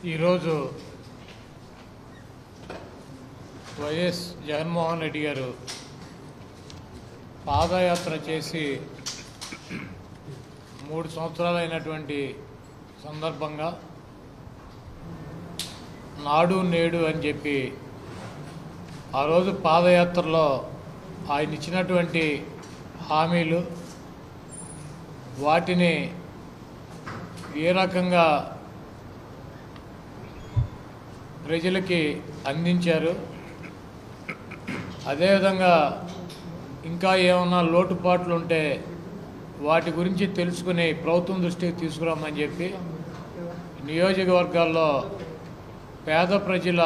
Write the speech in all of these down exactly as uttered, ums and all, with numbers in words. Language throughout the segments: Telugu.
ఈరోజు వైఎస్ జగన్మోహన్ రెడ్డి గారు పాదయాత్ర చేసి మూడు సంవత్సరాలైనటువంటి సందర్భంగా నాడు నేడు అని చెప్పి ఆ రోజు పాదయాత్రలో ఆయన ఇచ్చినటువంటి హామీలు వాటిని ఏ రకంగా ప్రజలకి అందించారు, అదేవిధంగా ఇంకా ఏమైనా లోటుపాట్లు ఉంటే వాటి గురించి తెలుసుకుని ప్రభుత్వం దృష్టికి తీసుకురామని చెప్పి నియోజకవర్గాల్లో పేద ప్రజల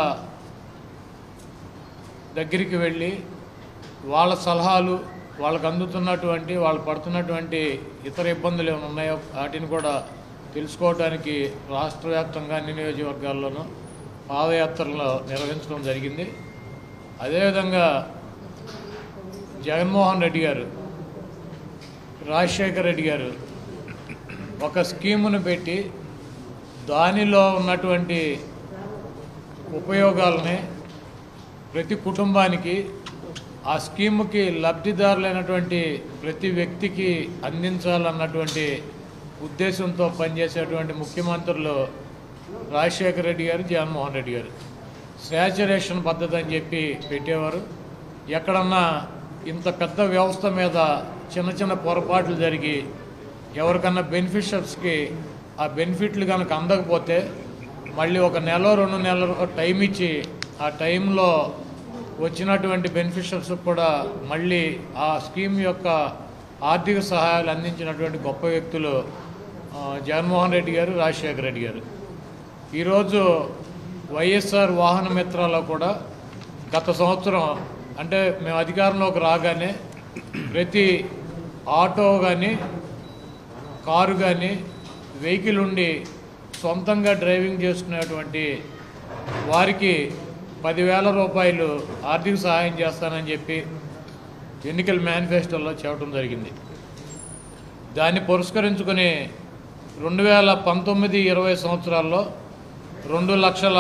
దగ్గరికి వెళ్ళి వాళ్ళ సలహాలు, వాళ్ళకు అందుతున్నటువంటి వాళ్ళు పడుతున్నటువంటి ఇతర ఇబ్బందులు ఏమైనా ఉన్నాయో వాటిని కూడా తెలుసుకోవడానికి రాష్ట్ర వ్యాప్తంగా అన్ని నియోజకవర్గాల్లోనూ పాదయాత్రలు నిర్వహించడం జరిగింది. అదేవిధంగా జగన్మోహన్ రెడ్డి గారు, రాజశేఖర రెడ్డి గారు ఒక స్కీమును పెట్టి దానిలో ఉన్నటువంటి ఉపయోగాలని ప్రతి కుటుంబానికి, ఆ స్కీముకి లబ్ధిదారులైనటువంటి ప్రతి వ్యక్తికి అందించాలన్నటువంటి ఉద్దేశంతో పనిచేసేటువంటి ముఖ్యమంత్రులు రాజశేఖర రెడ్డి గారు, జగన్మోహన్ రెడ్డి గారు. శాచురేషన్ పద్ధతి అని చెప్పి పెట్టేవారు. ఎక్కడన్నా ఇంత పెద్ద వ్యవస్థ మీద చిన్న చిన్న పొరపాట్లు జరిగి ఎవరికన్నా బెనిఫిషియర్స్కి ఆ బెనిఫిట్లు కనుక అందకపోతే మళ్ళీ ఒక నెల రెండు నెలల టైం ఇచ్చి ఆ టైంలో వచ్చినటువంటి బెనిఫిషియర్స్కి కూడా మళ్ళీ ఆ స్కీమ్ యొక్క ఆర్థిక సహాయాలు అందించినటువంటి గొప్ప వ్యక్తులు జగన్మోహన్ రెడ్డి గారు, రాజశేఖర రెడ్డి గారు. ఈరోజు వైఎస్ఆర్ వాహన మిత్రాలో కూడా గత సంవత్సరం అంటే మేము అధికారంలోకి రాగానే ప్రతి ఆటో కానీ కారు కానీ వెహికల్ ఉండి సొంతంగా డ్రైవింగ్ చేసుకునేటువంటి వారికి పదివేల రూపాయలు ఆర్థిక సహాయం చేస్తానని చెప్పి ఎన్నికల మేనిఫెస్టోలో చెప్పడం జరిగింది. దాన్ని పురస్కరించుకొని రెండు వేల పంతొమ్మిది ఇరవై సంవత్సరాల్లో రెండు లక్షల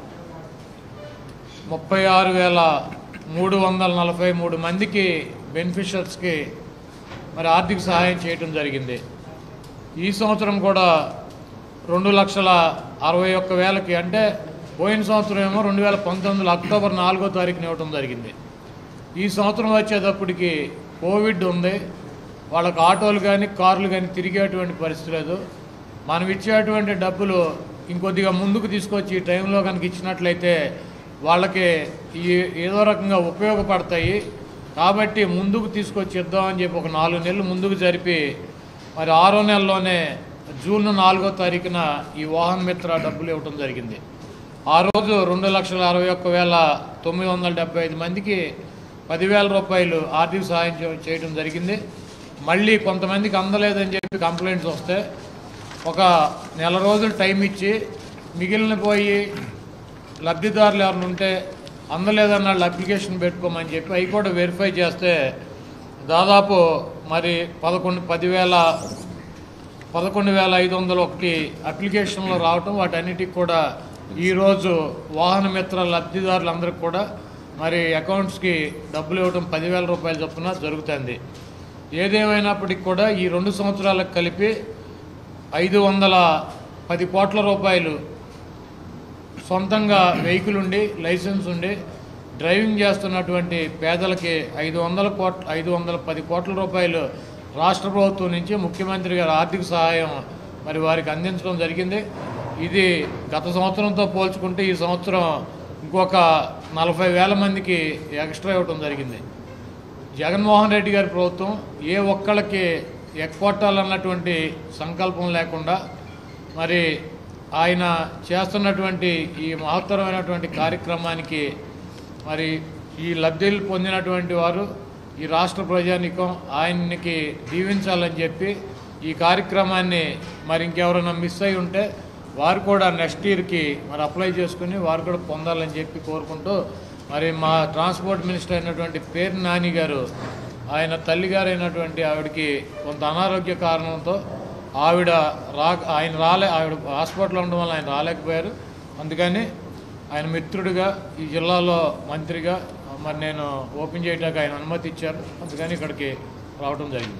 ముప్పై ఆరు వేల మూడు వందల నలభై మూడు మందికి బెనిఫిషియర్స్కి మరి ఆర్థిక సహాయం చేయటం జరిగింది. ఈ సంవత్సరం కూడా రెండు లక్షల అరవై ఒక్క వేలకి అంటే పోయిన సంవత్సరం ఏమో రెండు వేల పంతొమ్మిదిలో అక్టోబర్ నాలుగో తారీఖున ఇవ్వటం జరిగింది. ఈ సంవత్సరం వచ్చేటప్పటికి కోవిడ్ ఉంది, వాళ్ళకి ఆటోలు కానీ కార్లు కానీ తిరిగేటువంటి పరిస్థితి లేదు. మనం ఇచ్చేటువంటి డబ్బులు ఇంకొద్దిగా ముందుకు తీసుకొచ్చి ఈ టైంలో కనుక ఇచ్చినట్లయితే వాళ్ళకి ఈ ఏదో రకంగా ఉపయోగపడతాయి కాబట్టి ముందుకు తీసుకొచ్చి ఇద్దామని చెప్పి ఒక నాలుగు నెలలు ముందుకు జరిపి మరి ఆరో నెలలోనే జూన్ నాలుగో తారీఖున ఈ వాహన మిత్ర డబ్బులు ఇవ్వటం జరిగింది. ఆ రోజు రెండు లక్షల అరవై ఒక్క వేల తొమ్మిది వందల డెబ్బై ఐదు మందికి పదివేల రూపాయలు ఆర్థిక సహాయం చేయడం జరిగింది. మళ్ళీ కొంతమందికి అందలేదని చెప్పి కంప్లైంట్స్ వస్తే ఒక నెల రోజులు టైం ఇచ్చి మిగిలిన పోయి లబ్ధిదారులు ఎవరైనా ఉంటే అందలేదన్న వాళ్ళు అప్లికేషన్ పెట్టుకోమని చెప్పి అవి కూడా వెరిఫై చేస్తే దాదాపు మరి పదకొండు పదివేల పదకొండు వేల ఐదు వందల ఒకటి అప్లికేషన్లు రావటం, వాటన్నిటికి కూడా ఈరోజు వాహన మిత్ర లబ్ధిదారులందరికీ కూడా మరి అకౌంట్స్కి డబ్బులు ఇవ్వడం పదివేల రూపాయల చొప్పున జరుగుతుంది. ఏదేమైనప్పటికీ కూడా ఈ రెండు సంవత్సరాలకు కలిపి ఐదు వందల పది కోట్ల రూపాయలు సొంతంగా వెహికల్ ఉండి లైసెన్స్ ఉండి డ్రైవింగ్ చేస్తున్నటువంటి పేదలకి ఐదు వందల కోట్ల ఐదు వందల పది కోట్ల రూపాయలు రాష్ట్ర ప్రభుత్వం నుంచి ముఖ్యమంత్రి గారి ఆర్థిక సహాయం మరి వారికి అందించడం జరిగింది. ఇది గత సంవత్సరంతో పోల్చుకుంటే ఈ సంవత్సరం ఇంకొక నలభై వేల మందికి ఎక్స్ట్రా ఇవ్వటం జరిగింది. జగన్మోహన్ రెడ్డి గారి ప్రభుత్వం ఏ ఒక్కళ్ళకి ఎక్కొట్టాలన్నటువంటి సంకల్పం లేకుండా మరి ఆయన చేస్తున్నటువంటి ఈ మహత్తరమైనటువంటి కార్యక్రమానికి మరి ఈ లబ్ధిలు పొందినటువంటి వారు, ఈ రాష్ట్ర ప్రజానీకం ఆయనకి దీవించాలని చెప్పి ఈ కార్యక్రమాన్ని మరి ఇంకెవరైనా మిస్ అయి ఉంటే వారు కూడా నెక్స్ట్ ఇయర్కి మరి అప్లై చేసుకుని వారు కూడా పొందాలని చెప్పి కోరుకుంటూ మరి మా ట్రాన్స్పోర్ట్ మినిస్టర్ అయినటువంటి పేరు నాని గారు ఆయన తల్లిగారైనటువంటి ఆవిడకి కొంత అనారోగ్య కారణంతో ఆవిడ రా ఆయన రాలే ఆవిడ హాస్పిటల్లో ఉండడం వల్ల ఆయన రాలేకపోయారు. అందుకని ఆయన మిత్రుడిగా ఈ జిల్లాలో మంత్రిగా మరి నేను ఓపెన్ చేయడానికి ఆయన అనుమతి ఇచ్చారు, అందుకని ఇక్కడికి రావడం జరిగింది.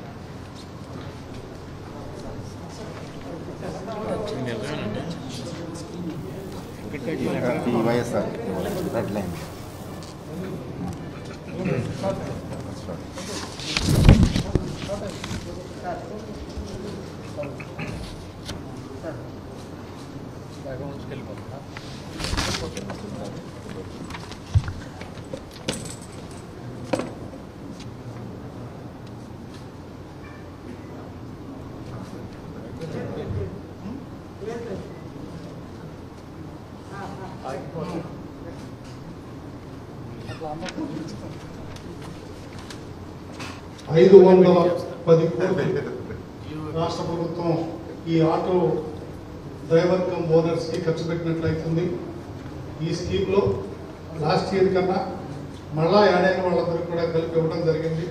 ఐదు వందల పది కోట్లు రాష్ట్ర ప్రభుత్వం ఈ ఆటో డ్రైవర్ కమ్ ఓనర్స్ కి ఖర్చు పెట్టినట్లయితుంది. ఈ స్కీమ్ లో లాస్ట్ ఇయర్ కన్నా మళ్ళా ఏడైన వాళ్ళందరికీ కూడా కలిపి ఇవ్వడం జరిగింది.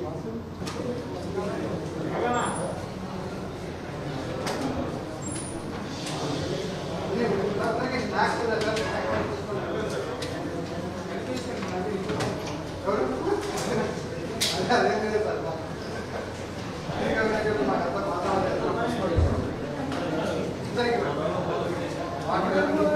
Thank you.